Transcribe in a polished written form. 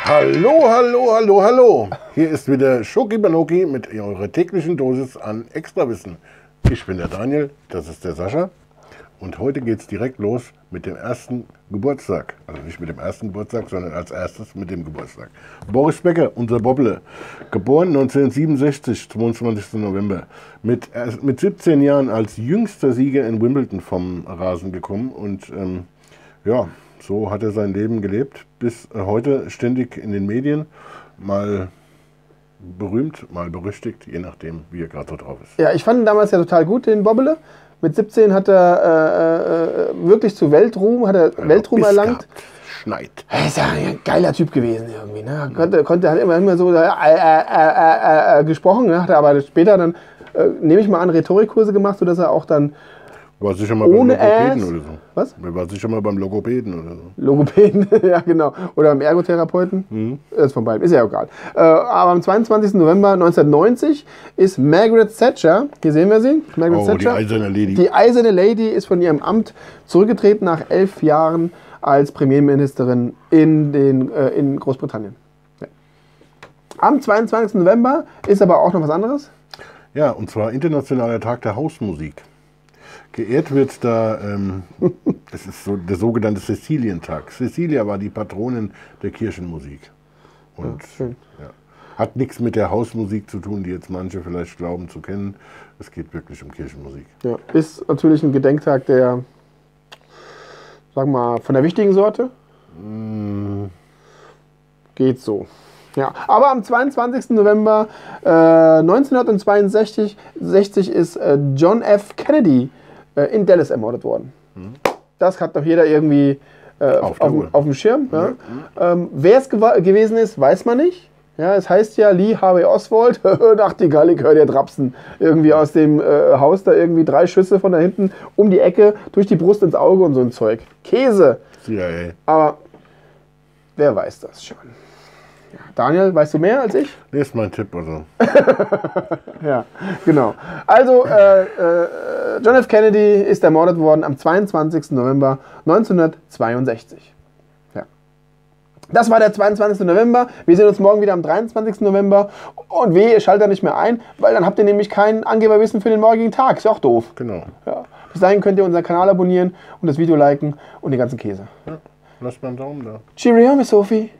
Hallo, hallo, hallo, hallo. Hier ist wieder Schoki Banoki mit eurer täglichen Dosis an Extrawissen. Ich bin der Daniel, das ist der Sascha. Und heute geht es direkt los mit dem ersten Geburtstag. Also nicht mit dem ersten Geburtstag, sondern als erstes mit dem Geburtstag. Boris Becker, unser Bobble, geboren 1967, 22. November. Mit 17 Jahren als jüngster Sieger in Wimbledon vom Rasen gekommen. Und ja, so hat er sein Leben gelebt. Bis heute ständig in den Medien. Mal berühmt, mal berüchtigt, je nachdem, wie er gerade so drauf ist. Ja, ich fand ihn damals ja total gut, den Bobble. Mit 17 hat er wirklich zu Weltruhm, Weltruhm erlangt. Schneit. Er ist ja ein geiler Typ gewesen irgendwie. Ne? Hat immer so gesprochen, ne? Hat er aber später dann, nehme ich mal an, Rhetorikkurse gemacht, sodass er auch dann War sicher mal ohne beim Logopäden Ass. oder so. Was? War sicher mal beim Logopäden oder so. Logopäden, ja genau. Oder am Ergotherapeuten. Das ist von beiden, ist ja egal. Aber am 22. November 1990 ist Margaret Thatcher, hier sehen wir sie, Margaret Oh, die Thatcher. eiserne Lady. Die eiserne Lady ist von ihrem Amt zurückgetreten nach 11 Jahren als Premierministerin in Großbritannien. Ja. Am 22. November ist aber auch noch was anderes. Ja, und zwar Internationaler Tag der Hausmusik. Geehrt wird da, das ist so der sogenannte Cäcilientag. Cecilia war die Patronin der Kirchenmusik. Und Schön. ja, hat nichts mit der Hausmusik zu tun, die jetzt manche vielleicht glauben zu kennen. Es geht wirklich um Kirchenmusik. Ja. Ist natürlich ein Gedenktag der, sagen wir mal, von der wichtigen Sorte. Geht so. Ja, aber am 22. November 1962 ist John F. Kennedy in Dallas ermordet worden. Das hat doch jeder irgendwie auf dem Schirm. Ja. Wer es gewesen ist, weiß man nicht. Ja, es heißt ja Lee Harvey Oswald, Nachtigall, ich höre dir Drapsen. Irgendwie aus dem Haus da irgendwie 3 Schüsse von da hinten um die Ecke, durch die Brust ins Auge und so ein Zeug. Käse. CIA. Aber wer weiß das schon? Ja, Daniel, weißt du mehr als ich? Nee, ist mein Tipp. Also. Ja, genau. Also, John F. Kennedy ist ermordet worden am 22. November 1962. Ja. Das war der 22. November. Wir sehen uns morgen wieder am 23. November. Und wehe, ihr schaltet nicht mehr ein, weil dann habt ihr nämlich kein Angeberwissen für den morgigen Tag. Ist ja auch doof. Genau. Ja. Bis dahin könnt ihr unseren Kanal abonnieren und das Video liken und den ganzen Käse. Ja, lasst mal einen Daumen da. Cheerio, Miss Sophie.